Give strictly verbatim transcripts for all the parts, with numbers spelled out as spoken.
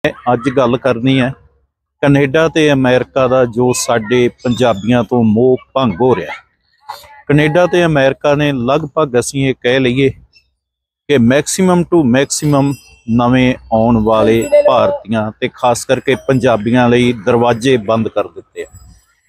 ਅੱਜ ਗੱਲ करनी है कनेडा ते अमेरिका का जो साडे पंजाबियों तो मोह भंग हो रहा है। कनेडा ते अमेरिका ने लगभग असीं ये कह लीए कि मैक्सीमम टू मैक्सीमम नवें आने वाले भारतीयों ते खास करके पंजाबियों लई दरवाजे बंद कर दिते हैं,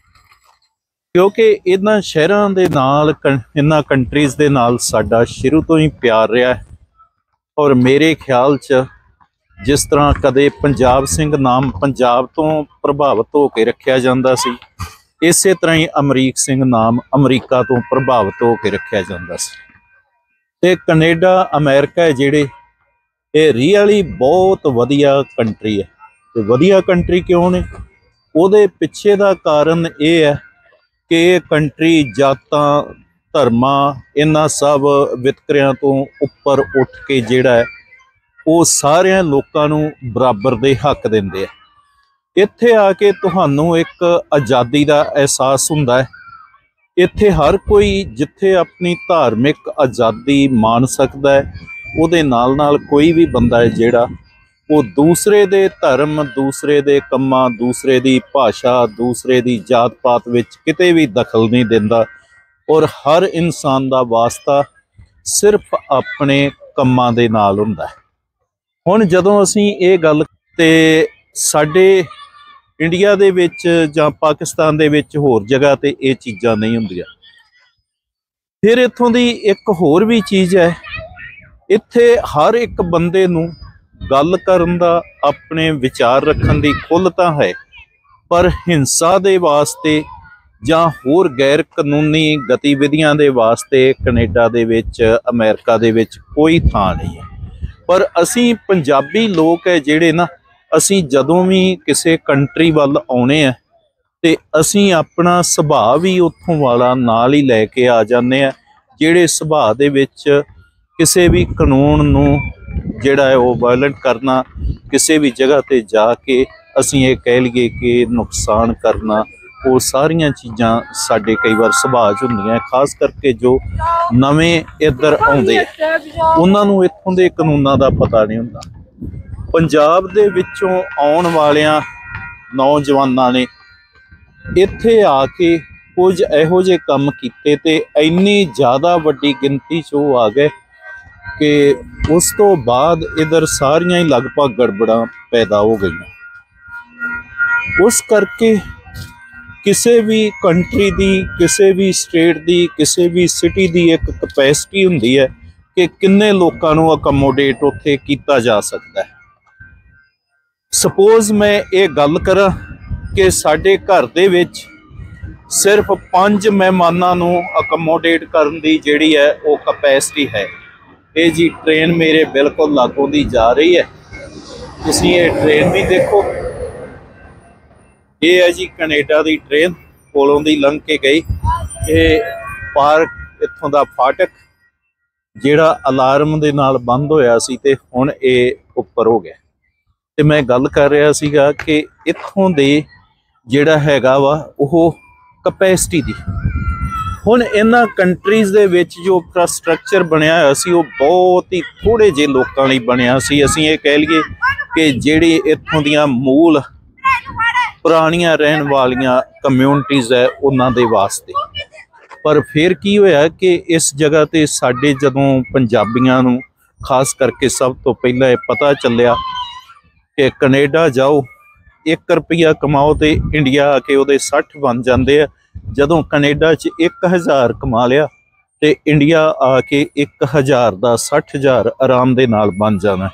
क्योंकि इन्हां शहरां दे नाल इन्हां कंट्रीज़ दे नाल साडा शुरू तो ही प्यार रहा है। और मेरे ख्याल च जिस तरह कदे पंजाब सिंह नाम पंजाब तो प्रभावित होकर रखा जाता सी, इस तरह ही अमरीक सिंह नाम अमरीका तो प्रभावित होकर रखा जाता सी। ते कनेडा अमेरिका है जिहड़े ये रियली बहुत वधिया कंट्री है। ते वधिया कंट्री क्यों ने? उहदे पिछे दा कारण ये है कि ये कंट्री जातां धर्मां इन्हां सब वितकरियां तो उपर उठ के जिहड़ा है वो सारे लोगों नूं बराबर दे हक दिंदे आ। इत्थे आके तुहानूं एक आज़ादी का एहसास हुंदा है। इत्थे हर कोई जिथे अपनी धार्मिक आज़ादी मान सकता है, उहदे नाल नाल कोई भी बंदा है जिहड़ा वो दूसरे दे धर्म, दूसरे दे कम्मां, दूसरे दी भाषा, दूसरे दी जात पात विच किते भी दखल नहीं दिंदा। और हर इंसान दा वास्ता सिर्फ अपने कम्मां दे नाल हुंदा है। हुण जदों असीं ये गल ते साडे इंडिया दे विच जां पाकिस्तान दे विच होर जगह ते ये चीज़ां नहीं हुंदियां। फिर इत्थों दी एक होर भी चीज़ है, इत्थे हर एक बंदे नूं गल करन दा, अपने विचार रखण दी खुल तां है, पर हिंसा दे वास्ते जां होर गैर कानूनी गतिविधियां दे वास्ते कनेडा दे विच अमेरिका दे विच कोई थां नहीं है। पर असी पंजाबी लोग है जिहड़े ना, असी जदों भी किसी कंट्री वल आउणे आ ते असी अपना सुभाव भी उत्थों वाला नाल ही लैके आ जाने आ, जिहड़े सुभाव दे विच किसी भी कानून नूं जिहड़ा है वो वायलेंट करना, किसी भी जगह ते जाके असी ये कह लीए कि नुकसान करना, वो सारियां चीज़ां साडे कई बार सुभाव च हुंदियां। खास करके जो नवें इधर आउंदे उन्हां नूं इत्थों दे कानूनां दा पता नहीं हुंदा। पंजाब दे विचों आउण वालियां नौजवानां ने इत्थे आके कुछ इहो जे काम कीते ते इन्नी ज़्यादा वड्डी गिनती च वो आ गए कि उस तो बाद इधर सारियां ही लगभग गड़बड़ां पैदा हो गई। उस करके किसी भी कंट्री दी, किसी भी स्टेट दी, किसी भी सिटी दी एक कैपेसिटी हुंदी है कि किन्ने लोकां नूं अकोमोडेट उत्थे कीता जा सकता है। सपोज मैं ये गल करा कि साडे घर दे विच सिर्फ पांच मेहमानां नूं अकोमोडेट करन दी जिहड़ी है वो कैपेसिटी है। ये जी ट्रेन मेरे बिल्कुल लागों दी जा रही है, तुसीं ये ट्रेन भी देखो। ये है जी कनेडा की ट्रेन कोलों दी लंघ के गई। ये पार्क इत्थों दा फाटक जिहड़ा अलार्म दे नाल बंद होया सी ते हुण ये उपर हो गया। ते मैं गल कर रहा सीगा कि इत्थों दे जिहड़ा हैगा वा ओह कैपेसिटी दी। हुण इन्हां कंट्रीज़ दे विच जो इंफ्रास्ट्रक्चर बनिया होया सी वो बहुत ही थोड़े जे लोकां लई बनिया सी। असीं ये कह लईए कि जिहड़ी इत्थों दियां मूल पुरानियां रहन वालियां कम्यूनिटीज़ है उन्हां दे वास्ते। पर फिर की होया कि इस जगह ते साडे जदों पंजाबियां नूं खास करके सब तो पहला ये पता चलिया कि कनेडा जाओ एक रुपया कमाओ तो इंडिया आके उहदे सठ बन जाते हैं। जदों कनेडा च एक हज़ार कमा लिया तो इंडिया आके एक हज़ार का सठ हज़ार आराम दे नाल बन जाना।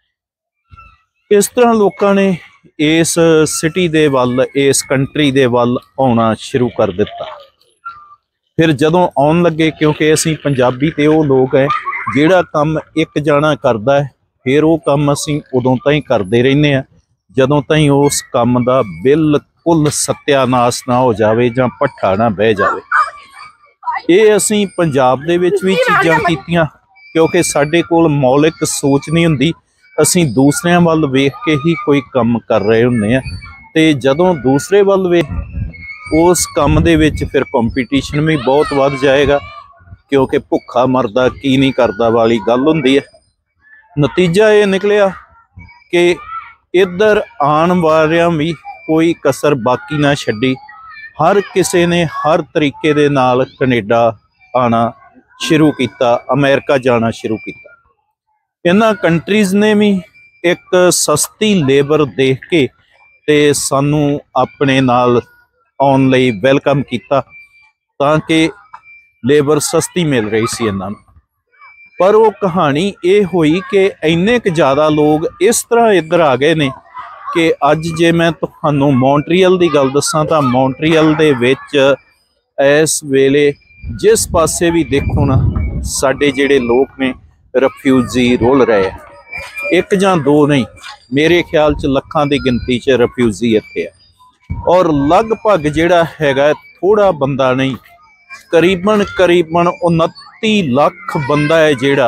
इस तरह लोगों ने इस सिटी दे वल, इस कंट्री दे वल आउणा शुरू कर दिता। फिर जदों आउण लगे, क्योंकि असीं पंजाबी ते वो लोग हैं जिहड़ा काम एक जाना करदा है, फिर वो काम असीं उदों ताईं करदे रहिंदे आ जदों ताईं उस काम दा बिल्कुल सत्यानाश ना हो जावे जां भट्ठा ना बह जावे। ये असीं पंजाब दे विच भी चीज़ां कीतियां, क्योंकि साडे कोल मौलिक सोच नहीं हुंदी। असीं दूसरिਆਂ ਵੱਲ ਵੇਖ के ही कोई काम कर रहे हुंदे आ ते जदों दूसरे ਵੱਲ वे उस काम दे विच फिर कंपीटीशन भी बहुत वध जाएगा, क्योंकि भुखा मरदा की नहीं करदा वाली गल हुंदी है। नतीजा ये निकलिया कि इधर आने वालियां भी कोई कसर बाकी ना छड्डी। हर किसी ने हर तरीके दे नाल कनेडा आना शुरू किया, अमेरिका जाना शुरू किया। इन्हां कंट्रीज़ ने भी एक सस्ती लेबर देख के ते सानू अपने नाल आउण लई वैलकम किया, ताकि लेबर सस्ती मिल रही सी इन्हां नूं। पर वो कहानी ये हुई कि इन्ने क ज़्यादा लोग इस तरह इधर आ गए ने कि अज जे मैं तुहानू मॉन्ट्रियल की गल दसां तां मॉन्ट्रियल दे विच इस वेले जिस पासे भी देखो ना साडे जिहड़े लोग ने रफ्यूजी रुल रहे हैं। एक जां दो नहीं, मेरे ख्याल च लखां की गिनती च रफ्यूजी इत्थे है। और लगभग जिहड़ा हैगा थोड़ा बंदा नहीं, करीबन करीबन उनती लख बंदा है जिहड़ा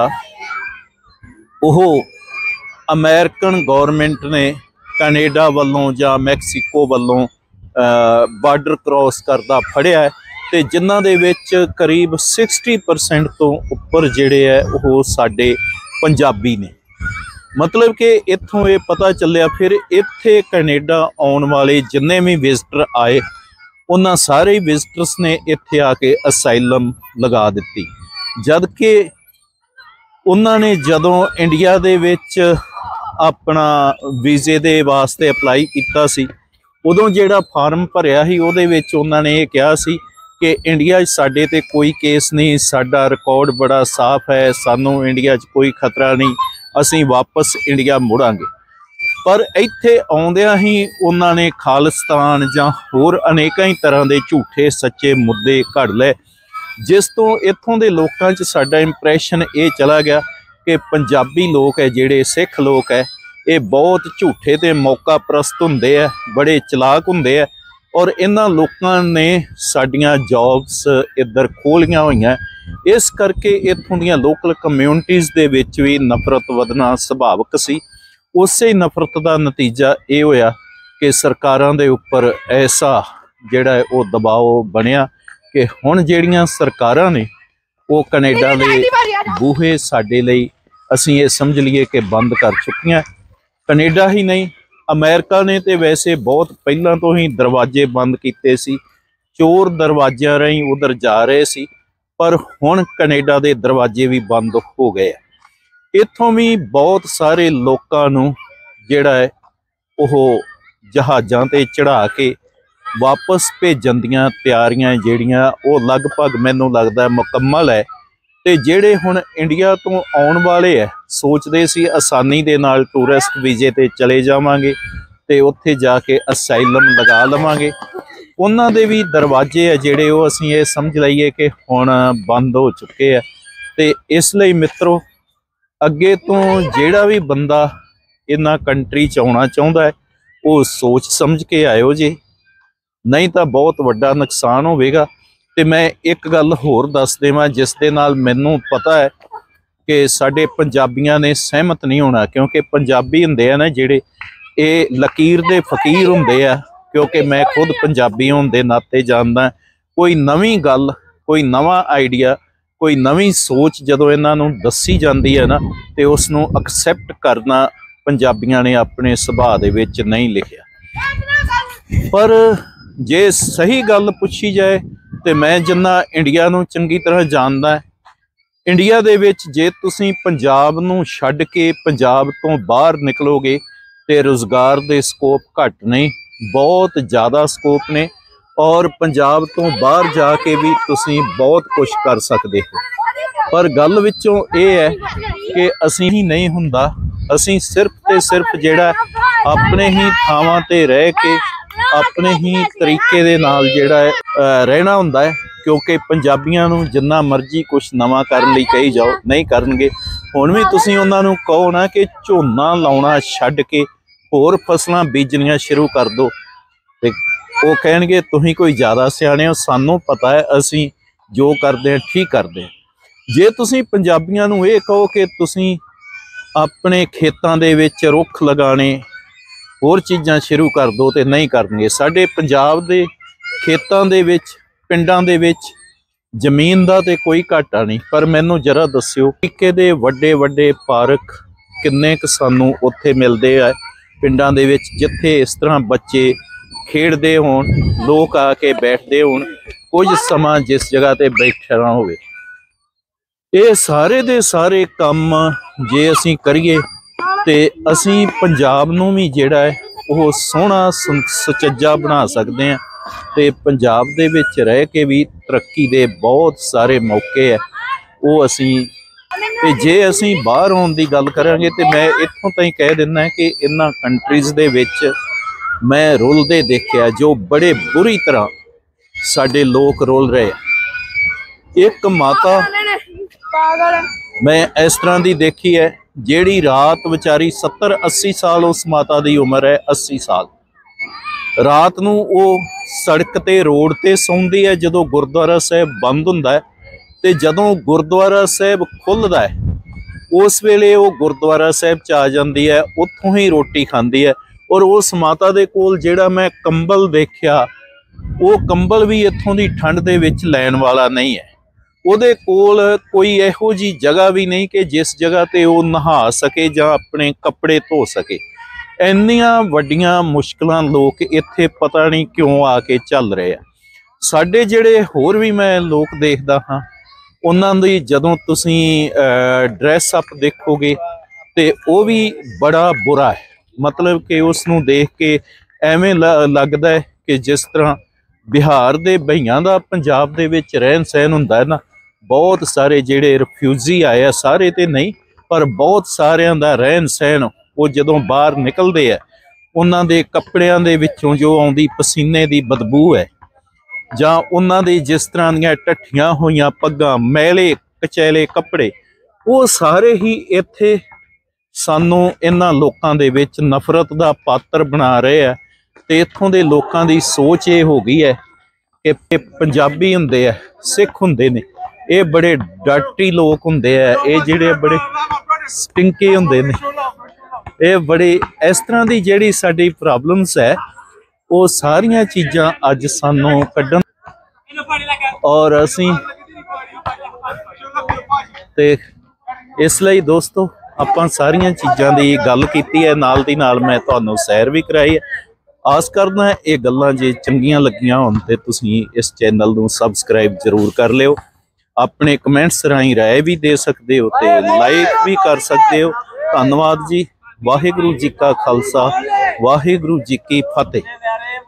ओह अमेरिकन गौरमेंट ने कनेडा वालों जां मैक्सीको वालों बार्डर क्रॉस करदा फड़िया है। ते जिन्हां दे विच करीब सिक्सटी परसेंट तो उपर जिहड़े है वो साडे पंजाबी ने। मतलब कि इत्थों ये पता चलिया फिर इत्थे कनेडा आउण वाले जिन्ने भी विजिटर आए उन्हां सारे विजिटर्स ने इत्थे आके असाइलम लगा दित्ती। जद कि उन्हां ने जदों इंडिया दे विच अपना वीजे दे वास्ते अपलाई किया सी, उदों जिहड़ा फार्म भरिया ही उहदे विच उन्हां ने ये कहा सी कि इंडिया साडे ते कोई केस नहीं, साडा रिकॉर्ड बड़ा साफ है, सानू इंडिया च कोई खतरा नहीं, असीं वापस इंडिया मुड़ांगे। पर इत्थे आउंदियां ही उन्हां ने खालिस्तान जां होर अनेकां ही तरह के झूठे सच्चे मुद्दे घड़ लए, जिस तो इत्थों दे लोकां च साडा इंप्रैशन ये चला गया कि पंजाबी लोग है जिहड़े सिख लोग है ये बहुत झूठे ते मौका परस्त हुंदे है, बड़े चलाक हुंदे है। और इन्हां लोकां ने साडियां जॉब्स इधर खोलियां होईयां, इस करके इत्थों दीयां लोकल कम्यूनिटीज़ दे विच भी नफरत वधना सुभाविक सी। उसे नफरत का नतीजा ये होया कि सरकारां दे उपर ऐसा जिहड़ा है वो दबाव बनिया कि हुण जिहड़ियां सरकारां ने वो कनेडा दे बूहे साडे लई असीं ये समझ लीए कि बंद कर चुकियां। कनेडा ही नहीं, अमेरिका ने तो वैसे बहुत पहलां तो ही दरवाजे बंद किए सी, चोर दरवाजियां राहीं उधर जा रहे सी, पर हुण कनेडा दे दरवाजे भी बंद हो गए। इत्थों भी बहुत सारे लोकां नूं जिहड़ा है वो जहाज़ां ते चढ़ा के वापस भेजण दीयां तैयारियां जिहड़ियां वो लगभग मैनूं लगदा मुकम्मल है। ते जिहड़े हुण इंडिया तो आउण वाले है सोचदे सी आसानी दे नाल टूरिस्ट वीजे ते चले जावांगे ते उत्थे जाके असाइलम लगा लवांगे, उन्हां दे भी दरवाजे है जिहड़े वो असीं ये समझ लईए कि हुण बंद हो चुके हैं। ते इसलिए मित्रों अगे तो जिहड़ा भी बंदा इन्हां कंट्री च आउणा चाहुंदा है वो सोच समझ के आयो जी, नहीं तो बहुत वड्डा नुकसान होवेगा। ते मैं एक गल होर दस देवां जिस दे नाल मैनूं पता है कि साडे पंजाबियां ने सहमत नहीं होना, क्योंकि पंजाबी हुंदे आ ना जिहड़े ये लकीर दे फकीर हुंदे आ, क्योंकि मैं खुद पंजाबी होने दे नाते जानदा कोई नवीं गल कोई नवां आइडिया कोई नवीं सोच जदों इन्हां नूं दसी जांदी है ना ते उस नूं एक्सैप्ट करना पंजाबियां ने अपने सुभाਅ दे विच नहीं लिखिया। पर जे सही गल पुछी जाए तो मैं जिन्ना इंडिया नूं चंगी तरह जानदा, इंडिया दे विच जे तुसीं पंजाब नूं छड्ड के पंजाब तो बाहर निकलोगे तो रोज़गार दे स्कोप घट नहीं, बहुत ज़्यादा स्कोप ने, और पंजाब तो बाहर जाके भी तुसीं बहुत कुछ कर सकते हो। पर गल विचों ये है कि असीं ही नहीं हुंदा, असीं सिर्फ ते सिर्फ जिहड़ा अपने ही थावां ते रह के अपने ही तरीके दे नाल जिहड़ा है रहना हुंदा है, क्योंकि पंजाबियां नूं जिन्ना मर्जी कुछ नवां करन लई कही जाओ नहीं करनगे। हुण भी तुसीं उन्हां नूं कहो ना कि झोना लाउणा छड्ड के होर फसलां बीजणियां शुरू कर दो ते वो कहणगे तुसीं कोई ज़्यादा सियाणे हो, सानूं पता है असीं जो करदे हां ठीक करदे हां। जे तुसीं पंजाबियां नूं ये कहो कि तुसीं अपने खेतां दे विच रुख लगाने होर चीज़ां शुरू कर दो तो नहीं करनगे। साडे पंजाब दे खेतां दे विच पिंडां दे विच जमीन दा ते कोई घाटा नहीं, पर मैनूं जरा दस्सिओ कि दे वड्डे वड्डे पार्क किन्ने क सानूं उत्थे मिलदे आ ਪਿੰਡਾਂ ਦੇ ਵਿੱਚ ਜਿੱਥੇ ਇਸ ਤਰ੍ਹਾਂ ਬੱਚੇ ਖੇਡਦੇ ਹੋਣ, ਲੋਕ ਆ ਕੇ ਬੈਠਦੇ ਹੋਣ, ਕੁਝ ਸਮਾਂ ਜਿਸ ਜਗ੍ਹਾ ਤੇ ਬੈਠਣਾ ਹੋਵੇ। ਇਹ ਸਾਰੇ ਦੇ ਸਾਰੇ ਕੰਮ ਜੇ ਅਸੀਂ ਕਰੀਏ ਤੇ ਅਸੀਂ ਪੰਜਾਬ ਨੂੰ ਵੀ ਜਿਹੜਾ ਹੈ ਉਹ ਸੋਹਣਾ ਸੁਚੱਜਾ ਬਣਾ ਸਕਦੇ ਹਾਂ ਤੇ ਪੰਜਾਬ ਦੇ ਵਿੱਚ ਰਹਿ ਕੇ ਵੀ ਤਰੱਕੀ ਦੇ ਬਹੁਤ ਸਾਰੇ ਮੌਕੇ ਹੈ ਉਹ ਅਸੀਂ। ਤੇ ਜੇ ਅਸੀਂ ਬਾਹਰ ਆਉਣ ਦੀ ਗੱਲ ਕਰਾਂਗੇ ਤੇ ਮੈਂ ਇੱਥੋਂ ਤਾਈਂ ਕਹਿ ਦਿੰਦਾ ਕਿ ਇਹਨਾਂ ਕੰਟਰੀਜ਼ ਦੇ ਵਿੱਚ ਮੈਂ ਰੁਲਦੇ ਦੇਖਿਆ ਜੋ ਬੜੇ ਬੁਰੀ ਤਰ੍ਹਾਂ ਸਾਡੇ ਲੋਕ ਰੁਲ ਰਹੇ। ਇੱਕ ਮਾਤਾ ਮੈਂ ਇਸ ਤਰ੍ਹਾਂ ਦੀ ਦੇਖੀ ਹੈ ਜਿਹੜੀ ਰਾਤ ਵਿਚਾਰੀ ਸੱਤਰ ਅੱਸੀ ਸਾਲ ਉਸ ਮਾਤਾ ਦੀ ਉਮਰ ਹੈ, ਅੱਸੀ ਸਾਲ। ਰਾਤ ਨੂੰ ਉਹ ਸੜਕ ਤੇ ਰੋਡ ਤੇ ਸੌਂਦੀ ਹੈ ਜਦੋਂ ਗੁਰਦੁਆਰਾ ਸਾਹਿਬ ਬੰਦ ਹੁੰਦਾ ਹੈ, ਤੇ ਜਦੋਂ ਗੁਰਦੁਆਰਾ ਸਾਹਿਬ ਖੁੱਲ੍ਹਦਾ ਹੈ ਉਸ ਵੇਲੇ ਉਹ ਗੁਰਦੁਆਰਾ ਸਾਹਿਬ 'ਚ ਆ ਜਾਂਦੀ ਹੈ, ਉੱਥੋਂ ਹੀ ਰੋਟੀ ਖਾਂਦੀ ਹੈ। ਔਰ ਉਸ ਮਾਤਾ ਦੇ ਕੋਲ ਜਿਹੜਾ ਮੈਂ ਕੰਬਲ ਦੇਖਿਆ, ਉਹ ਕੰਬਲ ਵੀ ਇੱਥੋਂ ਦੀ ਠੰਡ ਦੇ ਵਿੱਚ ਲੈਣ ਵਾਲਾ ਨਹੀਂ ਹੈ। ਉਹਦੇ ਕੋਲ ਕੋਈ ਇਹੋ ਜਿਹੀ ਜਗ੍ਹਾ ਵੀ ਨਹੀਂ ਕਿ ਜਿਸ ਜਗ੍ਹਾ ਤੇ ਉਹ ਨਹਾ ਸਕੇ ਜਾਂ ਆਪਣੇ ਕੱਪੜੇ ਧੋ ਸਕੇ। ਇੰਨੀਆਂ ਵੱਡੀਆਂ ਮੁਸ਼ਕਲਾਂ ਲੋਕ ਇੱਥੇ ਪਤਾ ਨਹੀਂ ਕਿਉਂ ਆ ਕੇ ਚੱਲ ਰਹੇ ਆ। ਸਾਡੇ ਜਿਹੜੇ ਹੋਰ ਵੀ ਮੈਂ ਲੋਕ ਦੇਖਦਾ ਹਾਂ, ਉਹਨਾਂ ਦੀ ਜਦੋਂ ਤੁਸੀਂ ਡਰੈਸ ਅਪ ਦੇਖੋਗੇ ਤੇ ਉਹ ਵੀ ਬੜਾ ਬੁਰਾ ਹੈ। ਮਤਲਬ ਕਿ ਉਸ ਨੂੰ ਦੇਖ ਕੇ ਐਵੇਂ ਲੱਗਦਾ ਹੈ ਕਿ ਜਿਸ ਤਰ੍ਹਾਂ ਬਿਹਾਰ ਦੇ ਭਈਆਂ ਦਾ ਪੰਜਾਬ ਦੇ ਵਿੱਚ ਰਹਿਣ ਸਹਿਣ ਹੁੰਦਾ ਹੈ ਨਾ। ਬਹੁਤ ਸਾਰੇ ਜਿਹੜੇ ਰਿਫਿਊਜੀ ਆਏ ਆ, ਸਾਰੇ ਤੇ ਨਹੀਂ ਪਰ ਬਹੁਤ ਸਾਰਿਆਂ ਦਾ ਰਹਿਣ ਸਹਿਣ, ਉਹ ਜਦੋਂ ਬਾਹਰ ਨਿਕਲਦੇ ਆ ਉਹਨਾਂ ਦੇ ਕੱਪੜਿਆਂ ਦੇ ਵਿੱਚੋਂ ਜੋ ਆਉਂਦੀ ਪਸੀਨੇ ਦੀ ਬਦਬੂ ਹੈ, ਜਾਂ ਉਹਨਾਂ ਦੀ ਜਿਸ ਤਰ੍ਹਾਂ ਦੀਆਂ ਟੱਠੀਆਂ ਹੋਈਆਂ ਪੱਗਾਂ, ਮੈਲੇ ਕਚੈਲੇ ਕੱਪੜੇ, ਉਹ ਸਾਰੇ ਹੀ ਇੱਥੇ ਸਾਨੂੰ ਇਹਨਾਂ ਲੋਕਾਂ ਦੇ ਵਿੱਚ ਨਫ਼ਰਤ ਦਾ ਪਾਤਰ ਬਣਾ ਰਹੇ ਆ। ਤੇ ਇੱਥੋਂ ਦੇ ਲੋਕਾਂ ਦੀ ਸੋਚ ਇਹ ਹੋ ਗਈ ਹੈ ਕਿ ਪੰਜਾਬੀ ਹੁੰਦੇ ਆ, ਸਿੱਖ ਹੁੰਦੇ ਨੇ, ਇਹ ਬੜੇ ਡਰਟੀ ਲੋਕ ਹੁੰਦੇ ਆ, ਇਹ ਜਿਹੜੇ ਬੜੇ ਸਟਿੰਕੀ ਹੁੰਦੇ ਨੇ, ਇਹ ਬੜੇ ਇਸ ਤਰ੍ਹਾਂ ਦੀ ਜਿਹੜੀ ਸਾਡੀ ਪ੍ਰੋਬਲਮਸ ਹੈ ਉਹ ਸਾਰੀਆਂ ਚੀਜ਼ਾਂ ਅੱਜ ਸਾਨੂੰ ਕੱਢਣ। ਔਰ ਅਸੀਂ ਤੇ ਇਸ ਲਈ ਦੋਸਤੋ ਆਪਾਂ ਸਾਰੀਆਂ ਚੀਜ਼ਾਂ ਦੀ ਗੱਲ ਕੀਤੀ ਹੈ, ਨਾਲ ਦੀ ਨਾਲ ਮੈਂ ਤੁਹਾਨੂੰ ਸੈਰ ਵੀ ਕਰਾਈ ਹੈ। ਆਸ ਕਰਦਾ ਇਹ ਗੱਲਾਂ ਜੇ ਚੰਗੀਆਂ ਲੱਗੀਆਂ ਹੋਣ ਤੇ ਤੁਸੀਂ ਇਸ ਚੈਨਲ ਨੂੰ ਸਬਸਕ੍ਰਾਈਬ ਜ਼ਰੂਰ ਕਰ ਲਿਓ। ਆਪਣੇ ਕਮੈਂਟਸ ਰਾਹੀਂ ਰਾਏ ਵੀ ਦੇ ਸਕਦੇ ਹੋ ਤੇ ਲਾਈਕ ਵੀ ਕਰ ਸਕਦੇ ਹੋ। ਧੰਨਵਾਦ ਜੀ। ਵਾਹਿਗੁਰੂ ਜੀ ਕਾ ਖਾਲਸਾ, ਵਾਹਿਗੁਰੂ ਜੀ ਕੀ ਫਤਿਹ।